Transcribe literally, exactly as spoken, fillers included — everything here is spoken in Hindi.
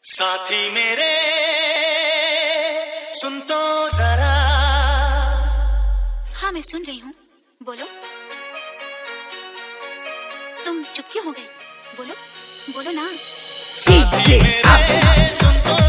साथी मेरे सुन तो जरा। हाँ मैं सुन रही हूँ, बोलो। तुम चुप क्यों हो गए? बोलो बोलो ना। साथी मेरे सुन तो